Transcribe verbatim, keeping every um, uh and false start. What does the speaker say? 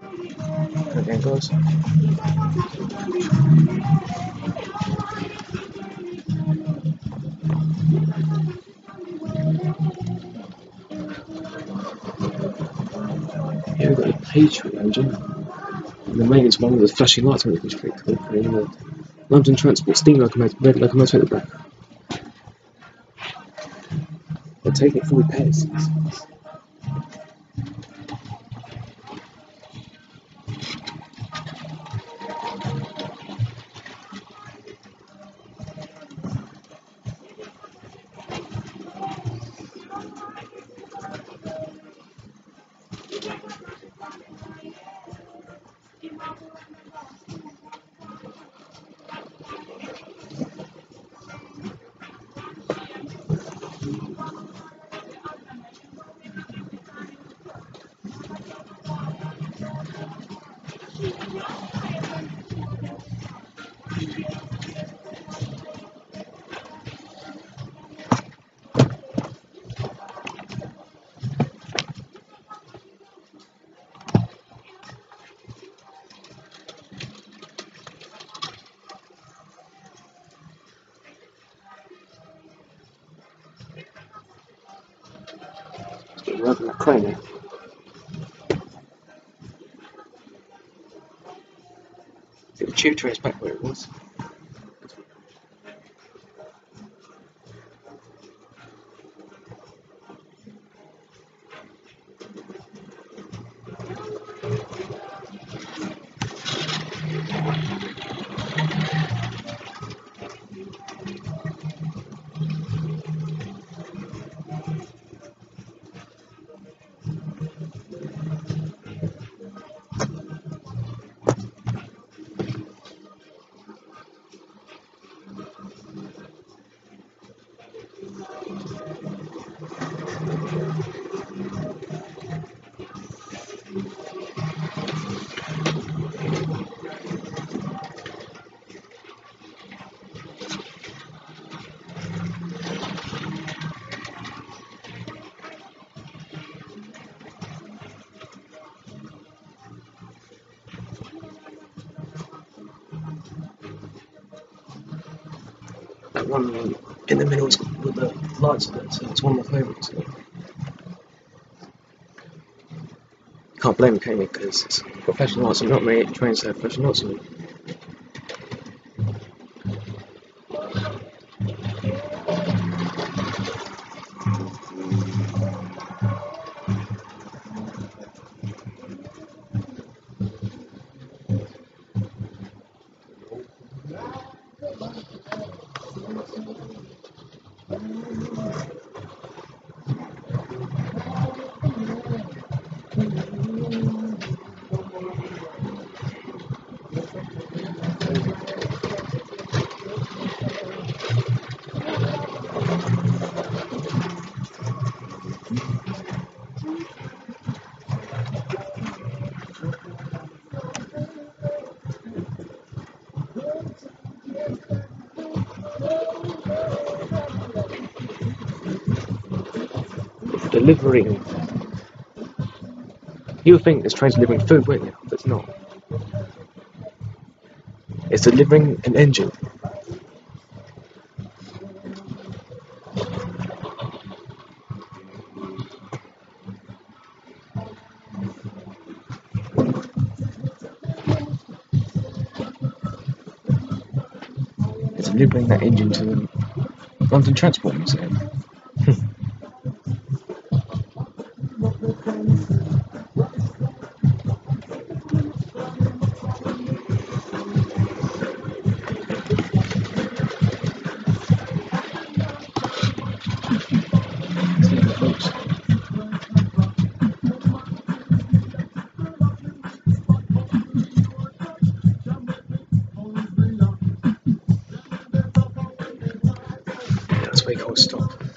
Again, guys. Here we've got the Patriot engine. And the maintenance one with the flashing lights on it, which is pretty cool. And then the London Transport steam locomotive, red locomotive at the back. They'll take it for repairs. Rather than a crane here. Is it the tube trace back where it was? That one in the middle is with the lights on it, so it's one of my favourites. Can't blame it, can you? Because it's professional lights, and not many trains have professional lights on it. Delivering. You would think this train's delivering food, wouldn't you? But it's not. It's delivering an engine. It's delivering that engine to the London Transport Museum. That's where you gotta stop.